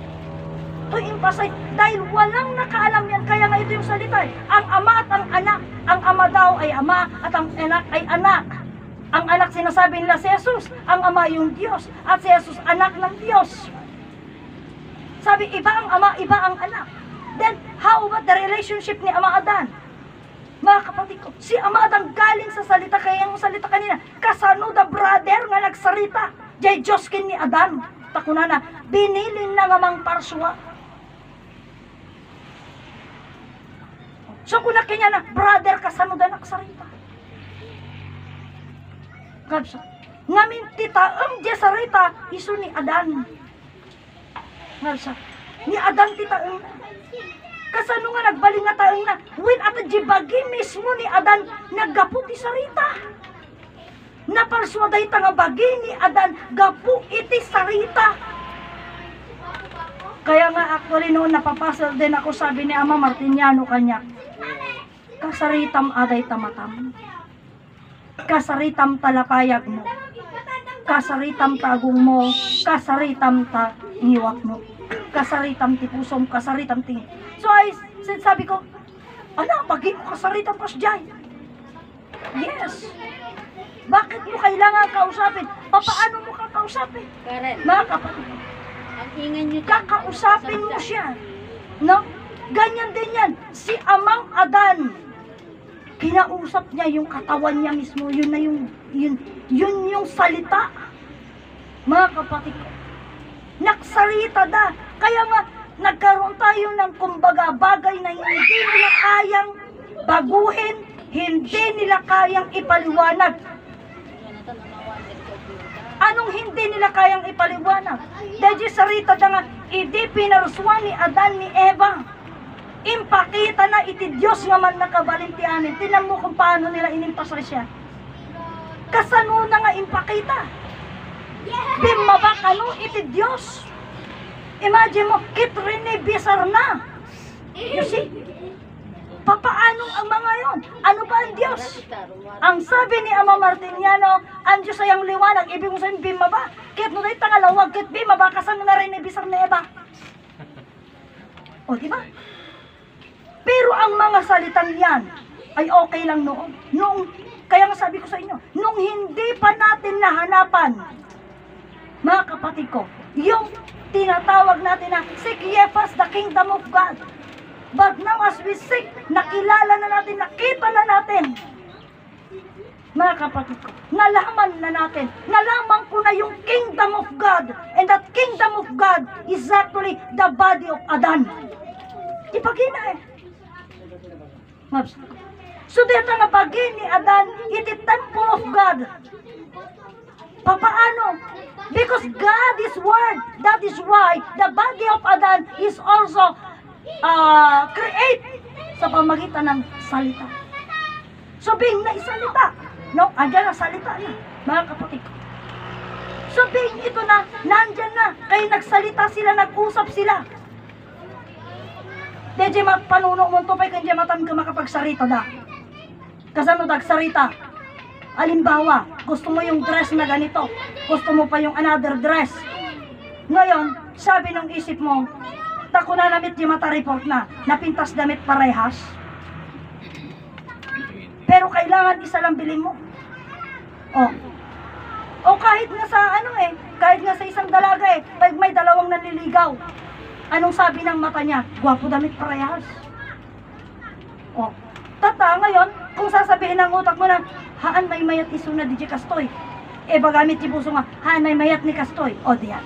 dahil walang nakaalam yan, kaya nga ito yung salita. Ang ama at ang anak, ang ama daw ay ama at ang anak ay anak. Ang anak sinasabi nila si Jesus, ang ama yung Diyos, at si Jesus anak ng Diyos. Sabi, iba ang ama, iba ang anak. Then, how about the relationship ni Ama Adan? Mga kapatid ko, si Ama Adan galing sa salita, kaya yung salita kanina, kasano the brother nga nagsarita, jay Diyos kin ni Adan, takunana, binilin na nga mang parswa. So, kung nakinya na, brother, kasano da nagsarita? Kapsa, ngamin tita, diya sarita, iso ni Adan. Kapsa, ni Adan tita, kasano nga nagbaling nga taong na, when at jibagi mismo ni Adan, naggapu ti sarita. Naparswaday ta nga bagi ni Adan, gapu iti sarita. Kaya nga actually noon napapasal din ako, sabi ni Ama Martiniano kanya, kasaritam aday tamatam. Kasaritam talapayag mo, kasaritam tagong mo, kasaritam ta ngiwak mo, kasaritam ti pusom, kasaritam ti. So ay sabi ko, ala, pagi mo kasaritam pas dyan. Yes. Bakit mo kailangan kausapin? Paano mo kakausapin? Karen, Mga kapatid, ang ingan nyo dyan. kakausapin mo siya. No? Ganyan din yan. Si Amang Adan, kinausap niya yung katawan niya mismo, yun yung salita. Mga kapatid ko, nagsarita da. Kaya nga, nagkaroon tayo ng kumbaga bagay na hindi nila kayang baguhin, hindi nila kayang ipaliwanag. Anong hindi nila kayang ipaliwanag? Dahil sarita na nga, idi pinaruswan ni Adan ni Eva. Impakita na iti Diyos nga man nakabalintianin. Tinan mo kung paano nila inimpasal siya. Kasano na nga impakita. Bimabak ano iti Diyos. Imagine mo, kitrine bisar na. You see? Papaano ang mga yon? Ano ba ang Diyos? Ang sabi ni Ama Martiniano, ang Diyos ay ang liwanag, ibig mo sabihin bimaba. Kit mo na tangalawag, kit bimaba, kasano na rin ibisar na Eva. O, diba? Pero ang mga salitang yan ay okay lang noon. Kaya nga sabi ko sa inyo, nung hindi pa natin nahanapan, mga kapatid ko, yung tinatawag natin na seek ye first the kingdom of God. But now as we seek, nakilala na natin, nakita na natin, mga kapatid ko, nalaman ko na yung kingdom of God, and that kingdom of God is actually the body of Adan. Ipagina eh. So dito nga bagi ni Adan, iti temple of God. Papaano? Because God is Word. That is why the body of Adan is also create sa pamagitan ng salita. So being na isalita, no? Andyan na salita na, mga kapatid ko. So being ito na, nandyan na, kaya nagsalita sila, nag-usap sila. Deje panuno mo to, kaya kanya matam ka makapagsarita da. Kasano dagsarita? Alimbawa, gusto mo yung dress na ganito, gusto mo pa yung another dress. Ngayon, sabi ng isip mo, tako na namit yung mata report na, napintas damit parehas. Pero kailangan isa lang bilhin mo. O kahit nga sa kahit nga sa isang dalaga pag may dalawang nanliligaw, anong sabi ng mata niya? Gwapo damit parehas. Tata ngayon, kung sasabihin ng utak mo na, haan may mayat iso na di kastoy. Bagamit yung puso nga, haan may mayat ni kastoy. O diyan.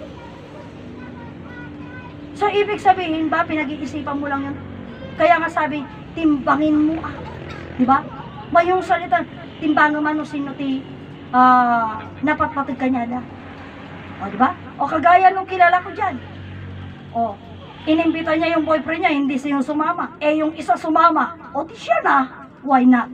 So, ibig sabihin ba, pinag-iisipan mo lang yun? Kaya nga sabi, timbangin mo Diba? May yung salita, timbangan man o sino ti napatpatid ka niya na. O, diba? O, kagaya nung kilala ko dyan. O, inimbita niya yung boyfriend niya, hindi siya sumama. Yung isa sumama. O, di siya na. Why not?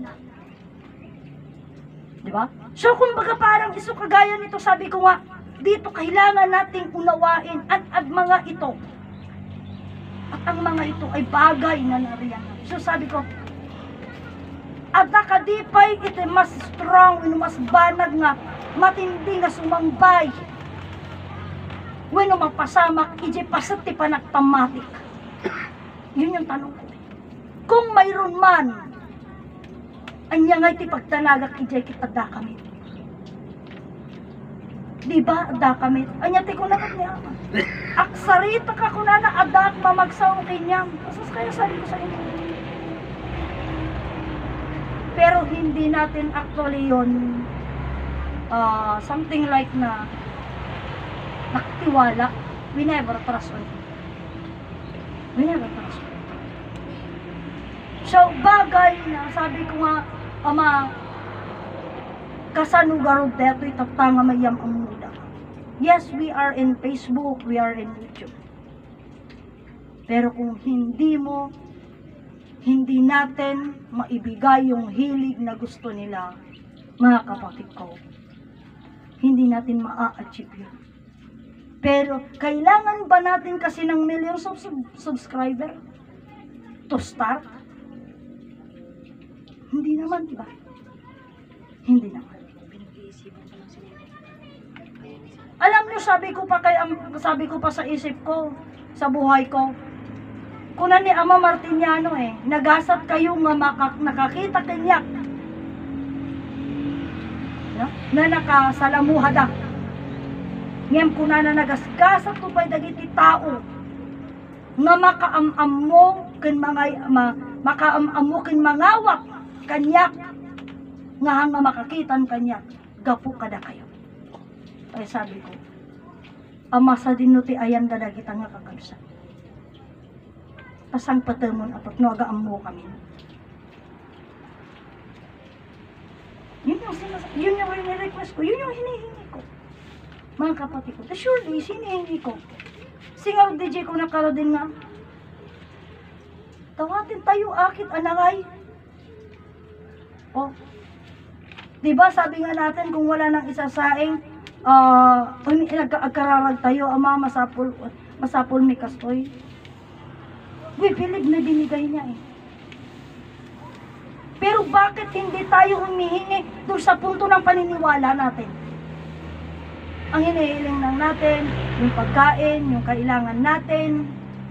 Diba? So, kumbaga parang iso kagaya nito, sabi ko nga, dito kailangan nating unawain at mga ito. At ang mga ito ay bagay na nariyan. So sabi ko, at nakadipay ito mas strong, mas banag nga, matindi nga sumangbay. When mapasamak, ije pasati pa nagtamatik. Yun yung tanong ko. Kung mayroon man, anya nga iti pagtanagak ije kita da kami. Diba, ada kami. Anya ti ko nakat niya. Aksarita ka ko na adak mamagsaw kinyam. Pasas kaya sabi ko sa inyo. Pero hindi natin actually yun something like na naktiwala. We never trust on him. We never trust on him. So, bagay na sabi ko nga, Ama, kasanugarod deto itatanga mayam ang muda. Yes, we are in Facebook, we are in YouTube. Pero kung hindi natin maibigay yung hilig na gusto nila, mga kapatid ko, hindi natin maa-achieve yun. Pero, kailangan ba natin kasi ng millions of subscriber to start? Hindi naman, diba? Hindi naman. Alam niyo, sabi ko pa sa isip ko, sa buhay ko, kuna ni Ama Martiniano nagasat kayo nga nakakita kanyak, no? Na nakasalamuhada. Ngem kuna na nagasgasat ko pa'y dagiti tao, nga makaamam mo ken mangawak kanyak, nga hanga makakitan kanyak, gapu kada kayo. Ay sabi ko, Ama sa dinuti ayan dadagita nga kakalsa. Pasang patemon apat no agaam mo kami. yun yung request ko, yun yung hinihingi ko. Mga kapatid ko, surely, hinihingi ko. Singaw DJ ko nakaro din nga, tawatin tayo akit anangay. Oh, diba sabi nga natin kung wala nang isasaing, nagkararag tayo, ama masapul mi kastoy. Pilig na binigay niya eh. Pero bakit hindi tayo humihingi doon sa punto ng paniniwala natin? Ang hinihiling lang natin, yung pagkain, yung kailangan natin.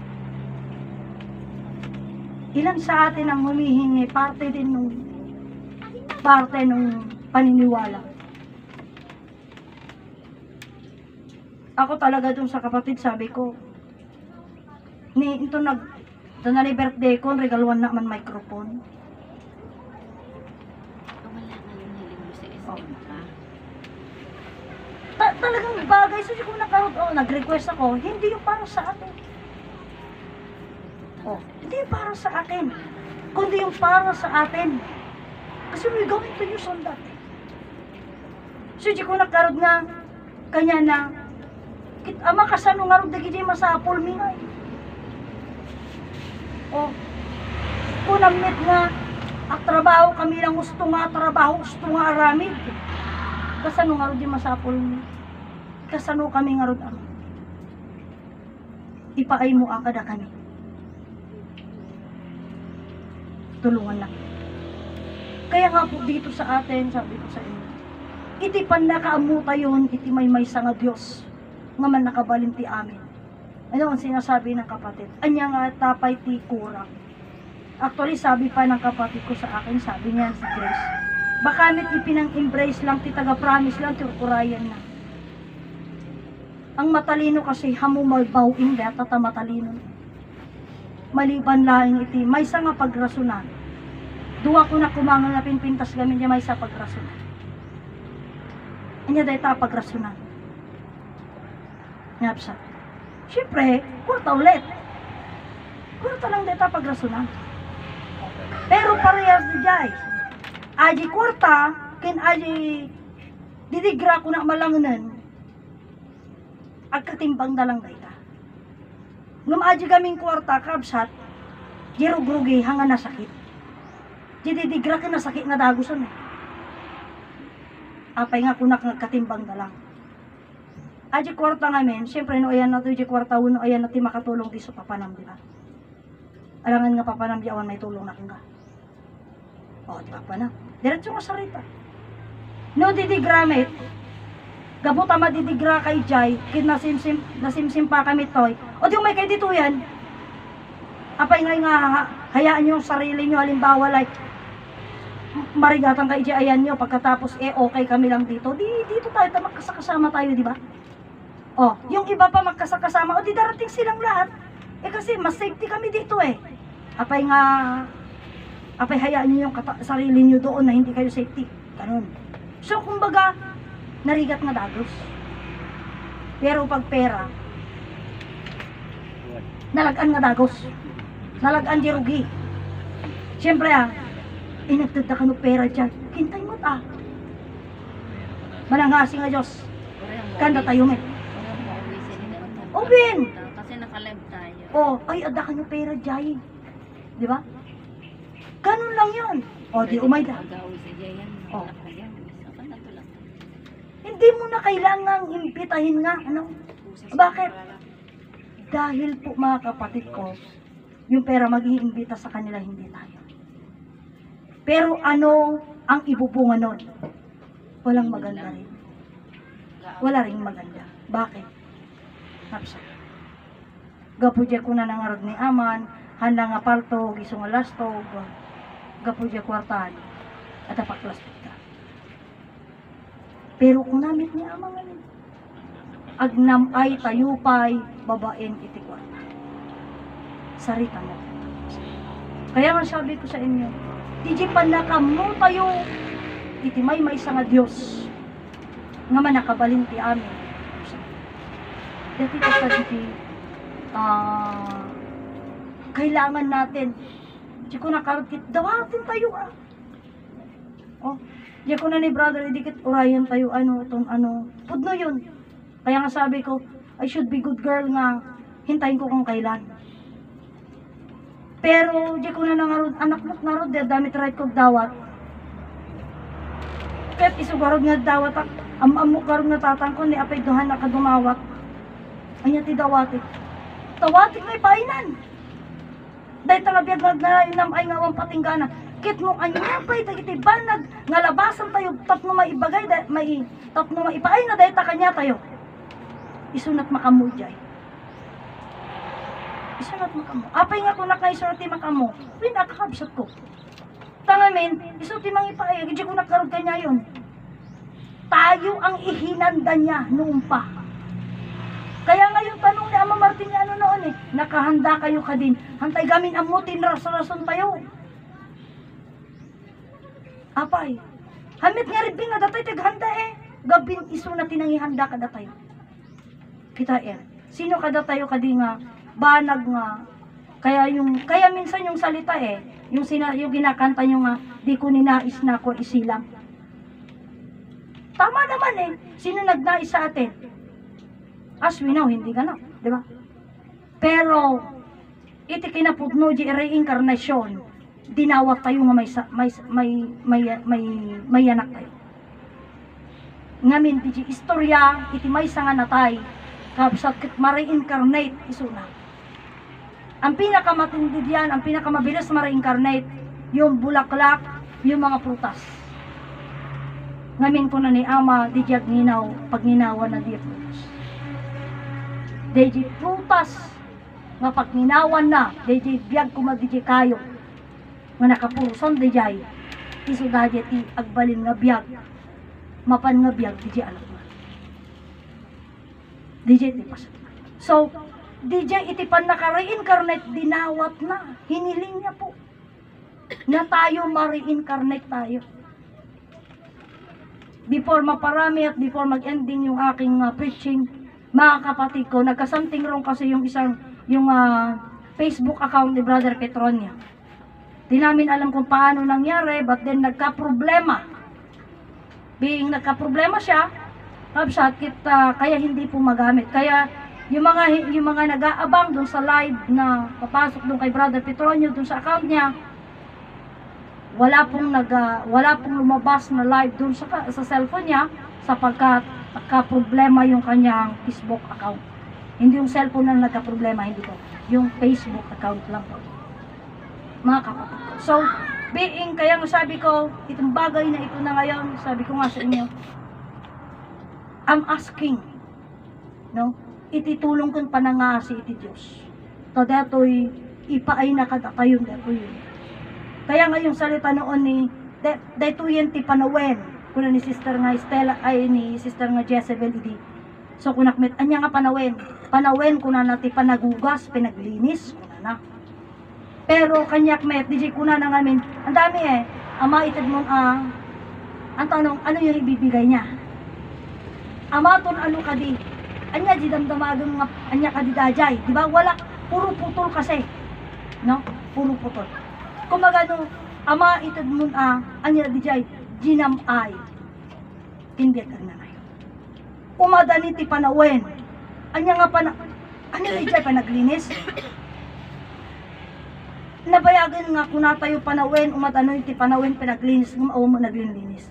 Ilan sa atin ang humihingi, parte nung paniniwala. Ako talaga dun sa kapatid, sabi ko, ito na birthday ko, regaluan na man microphone. Wala nga yung hiling mo sa SM pa. Talagang bagay, so kung nag-request ako, hindi yung para sa atin. Hindi yung para sa akin, kundi yung para sa atin. Kasi we're going to use on that. So kung nakarod nga, kanya na, ama kasano nga rin dagiti masapol mi nga. Kung namit nga, ang trabaho kami lang gusto nga aramid. Kasano nga rin di masapol mi. Kasano kami nga rin ipaay mo akada kami. Tulungan lang. Kaya nga po dito sa atin, sabi ko sa inyo, iti pandakaamuta yun, iti may nga Diyos, nga man nakabalinti amin. Ano ang sinasabi ng kapatid? Anya nga tapay ti kurang. Actually, sabi pa ng kapatid ko sa akin, sabi niya si Grace, baka mit ipinang-embrace lang, ti taga-promise lang, ti kurayan na. Ang matalino kasi, hamumabawin, data ta matalino. Maliban lang iti, may nga pagrasunan. Duwa ko na kumangal na pinpintas gamin niya may sa pagrasunan. Anya dahi ta pagrasunan. Ngapsa. Siyempre, kurta ulit. Kurta lang dahi ta pagrasunan. Pero parehas di jay. Aji kurta, kin aji didigra ko na malangunan. Agkatimbang na lang dahi ta. Ngam aji kaming kurta, kabsat, girugrugi hanga nasakit. Didigra ka na sakit nga dagusan eh. Apay nga kunak nga katimbang na lang. Aji kwarta nga men, siyempre no ayan na to, aji kwarta no ayan na ti makatulong di sa papanam, di ba? Alangan nga papanam di awan may tulong na ka. Di ba pa na? Diretso nga sarita. No didigra met, gabuta madidigra kay Jai, kin nasimsim pa kami toy. O di umay kay dito yan. Apay nga hayaan nyo yung sarili nyo, halimbawa like, marigatan kay ayan nyo, pagkatapos okay kami lang dito, dito tayo, magkasakasama tayo, di ba? Yung iba pa magkasakasama, di darating silang lahat, kasi mas safety kami dito apay hayaan nyo yung sarili nyo doon na hindi kayo safety, ganun. So kumbaga, narigat nga dagos, pero pag pera, nalagaan nga dagos, nalagaan di rugi. Siyempre inagtagda ka no pera dyan, kintay mo't manangasi nga Diyos, kanda tayo may. Obin! Kasi naka-live tayo. Ay ada ka no pera dyan. Di ba? Ganun lang yun. Di umay da. Pag-awi sa Jayan. Hindi mo na kailangang impitahin nga. Bakit? Dahil po mga kapatid ko, yung pera mag-iimbita sa kanila, hindi tayo. Pero ano ang ibubunga nun? Walang maganda rin. Wala rin maganda. Bakit? Napsa. Gapudya ko na nangarod ni Aman, handa nga palto, gisong alastog, gapudya kwartahan, at apaklastik ka. Pero kung namit ni Aman nga agnam ay tayupay, babaen iti kwarta. Sarita mo. Kaya nga sabi ko sa inyo, di panakam mo tayo, iti may nga Diyos, nga man nakabalinti amin. Dati ka di kailangan natin, di ko nakarot dawatin tayo Diyan ko na ni brother, idikit urayan tayo, itong pudno yun. Kaya nga sabi ko, I should be good girl nga, hintayin ko kung kailan. Pero, diyan ko na nangarod, anak mo't narod, damit right kong dawat. Kahit isugarod nga dawat, amok garod nga tatangkon, ni apay duhan na kadumawat. Anya ti dawatik. Tawatik may painan. Dahil talabiyag na inam ay ngawang patinggana. Kit mo anya pa iti banag nga labasan tayo tapno maibagay tapno maipaay na dahil kanya tayo. Isunat makamu jay. Isunat makamu. Apay nga kunak na isunat ti makamu. Pinakakabsat ko. Tangamin, isunat ti mangipaay di ko nagkaroon kanya yon. Tayo ang ihinanda niya noon pa. Kaya ngayon tanong ni Ama Martiniano noon nakahanda kayo ka din. Hantay gamin amutin rason tayo. Apay, hamit nga rin nga datay taghanda gabin iso na tinangihanda ka datay. Kita sino ka datayo ka di nga banag nga kaya minsan yung salita yung ginakanta nyo nga di ko ninais na ko isilang. Tama naman sino nagnais sa atin? As we know, hindi ka na, di ba? Pero iti kinapudno di reincarnation dinawat tayo nga may anak tayo. Ngamin ti istorya iti may nga natay kapsat ket ma-reincarnate isuna. Ang pinakamatindi diyan, ang pinakamabilis ma-reincarnate yung bulaklak, yung mga prutas. Ngamin ko na ni Ama di diag nginaw pag nginawan na di prutas. Di prutas nga pag nginawan na di biag kumadi kayo. Nga nakapuruson di jay iso dadya ti agbalin nga biyag mapan nga biyag di jay alam nga di jay ti pasat. So di jay iti pan naka-reincarnate dinawat na hiniling niya po na tayo ma-reincarnate tayo. Before maparami at before mag-ending yung aking preaching, mga kapatid ko, nagka-something wrong kasi yung Facebook account ni Brother Petronia. Di namin alam kung paano nangyari, but then nagka-problema. Being nagka-problema siya, kaya hindi po magamit. Kaya yung mga nag-aabang dun sa live na papasok dun kay Brother Petronio dun sa account niya, wala pong lumabas na live dun sa cellphone niya sapagkat nagka-problema yung kanyang Facebook account. Hindi yung cellphone na nagka-problema, hindi po. Yung Facebook account lang po. Mga kapatid ko. So, kaya nga sabi ko, itong bagay na ito na ngayon, sabi ko nga sa inyo, I'm asking, no? Ititulong kong panangasi iti Diyos. To dato'y ipaay na kadatayon dato'y yun. Kaya nga yung salita noon ni, dato'y ti panawen, kuna ni Sister nga Estela, ni Sister nga Jezebel idi. So, kunakmet, anya nga panawen kuna na ti panagugas, pinaglinis, kuna na. Pero kanyak met, DJ kuna na ngamin, ang dami ama itad mo, ang tanong, ano yung ibibigay niya? Ama ton ano kadi, anya di damdamagang nga, anya kadi dajay, di ba? Wala, puro putol kasi, no? Puro putol. Kumaga no, ama itad mo, anya di jay, ginamay, tindiat ang nanay. Umadani ti panawen, anya nga anya di jay panaglinis? Nabayagan nga kung natayo panawen, umatanoy ti panawen pinaglinis, gumawa mo naglilinis.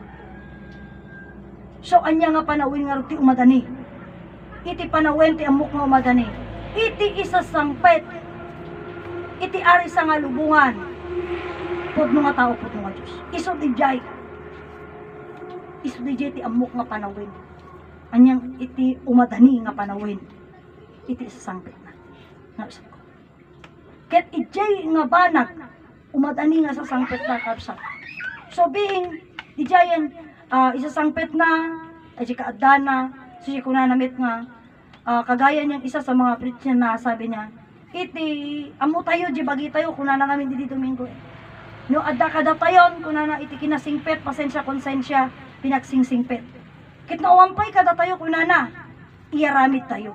So, anya nga panawin nga ti umadani. Iti panawen ti amok nga umadani. Iti isa sangpet. Iti ari sa nga lubungan. Pudno nga tao, pudno nga Diyos. Iso di jay. Iso di jay ti amok nga panawin. Anyang iti umadani nga panawin. Iti isa sangpet na. Nga ko. Ket ijay nga banag umadani nga sa sangpet na kapsat. So being ijayan isa sangpet na ay kaadana siya kuna namit nga kagaya niyang isa sa mga preacher na sabi niya iti amo tayo di bagi tayo kuna na kami dito Domingo. No adda kada tayon kuna na iti kinasingpet pasensya konsensya pinaksingsingpet. Ket nauwampay kada tayo kuna na iyaramid tayo.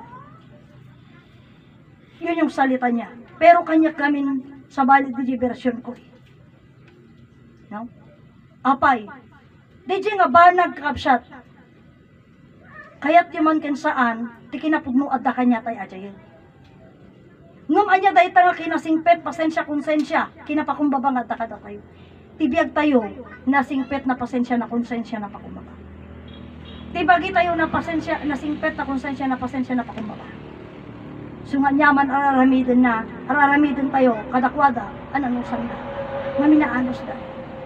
Yun yung salita niya. Pero kanya kami sa valid version ko. No? Apay, DJ nga banag kabsat. Kaya't yuman ken saan, ti kinapudno adda kanya tay ajayin. Ngum anya dayta nga kinasingpet pasensya konsensya, kinapakumbaba nga adda kada tayo. Tibiyag tayo na singpet na pasensya na konsensya na pakumbaba. Tibagi tayo na pasensya na singpet na konsensya na pasensya na pakumbaba. So nga nyaman araramidin tayo kadakwada anong sanda. Maminaanos da.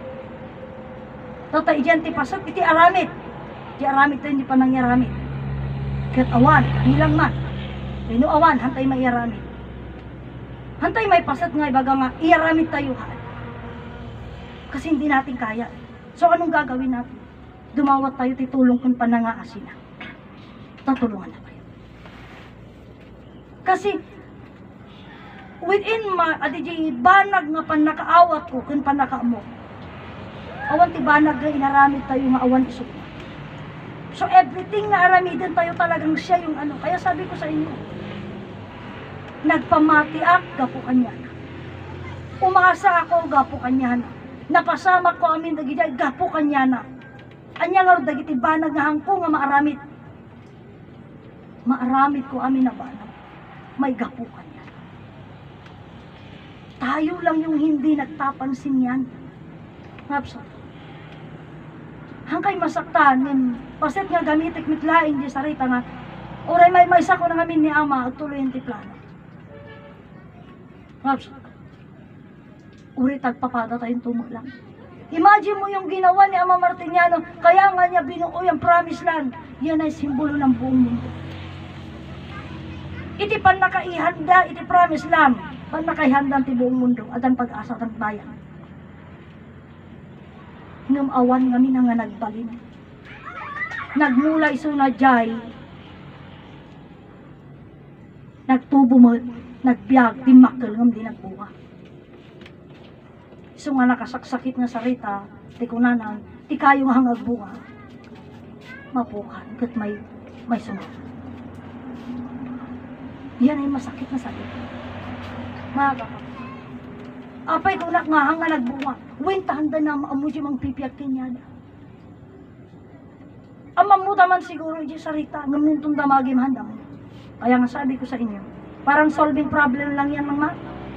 Tota iyan ti pasat iti aramid. Ti aramid tayo hindi pa nangyaramid. Kat awan, hilang man. Pino awan, hantay may iaramid. Hantay may pasat nga ibaga nga, iaramid tayo ha. Kasi hindi natin kaya. So anong gagawin natin? Dumawat tayo, titulong kung panangaasin na. Tatulungan na tayo. Kasi, within adiji banag nga panakaawat ko, kung panakaamo. Awan ti banag nga inaramid tayo nga awan isog na. So everything na aramidin tayo talagang siya yung ano. Kaya sabi ko sa inyo, nagpamatiak, gapo kanya na. Umasa ako, gapo kanya na. Napasama ko amin dagiti, gapo kanya na. Anya nga dagiti banag nga hangko nga maaramid. Maaramid ko amin na banag. May gapo kanya na. Tayo lang yung hindi nagtapansin yan. Ngapsa. Hangkay masaktan, paset nga gamitik mitlaing di sarita nga, oray may isa ko na ngamin ni ama, tuloy yung tiplano. Ngapsa. Uri tagpapada tayong tumo lang. Imagine mo yung ginawa ni Ama Martiniano, kaya nga niya binuo yung promised land. Yan ay simbolo ng buong mundo. Iti pan nakaihanda, iti promised land, pan nakaihanda ti buong mundo, at ang pag-asa at bayan. Ngam awan kami na nga nagbalin. Nagmulay suna jay, nagtubo mo, nagbiag, timakal ngam di nagbuha. So nga nakasaksakit nga sarita, ti kunanan, ti kayo nga hangag bunga, mapukan, kat may sunod. Yan ay masakit na sakit. Mga kapatid. Apay kung nga hanga nagbunga, wintahanda na maamuji mang pipiyak kinyada. Amam mo daman siguro di sarita, ngamintong damagim handang. Kaya nga sabi ko sa inyo, parang solving problem lang yan mga.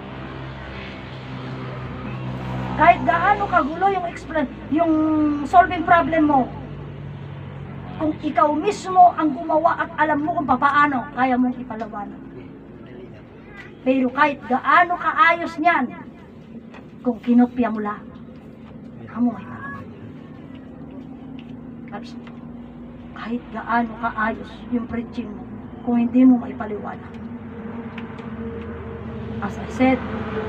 Kahit gaano kagulo yung solving problem mo, kung ikaw mismo ang gumawa at alam mo kung paano, kaya mong ipalabanan. Pero kahit gaano kaayos niyan, kung kinopya mo lang, kamo may palabanan. Kahit gaano kaayos yung preaching mo, kung hindi mo maipaliwanag. As I said,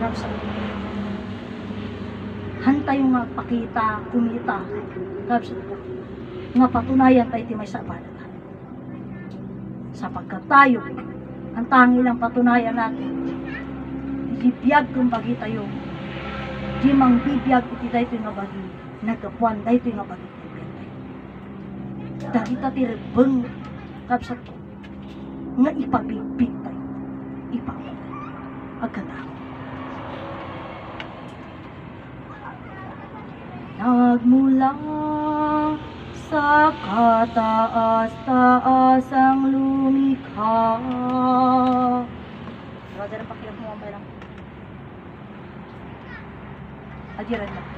hantay yung magpakita, kumita, nga patunayan tayo ti may sabanan. Sapagkat tayo, ang tangi lang patunayan natin, bibiyag kung bagi tayo, di mang bibiyag iti tayo nga bagi, nagapuan tayo nga bagi. Dahil ti rebeng, kapsat ko, nga ipabigbig tayo, ipamag, agkataw. Nagmula sa kataas-taasang lumikha. Roger, pakilap mo ang pera. Ajiran na.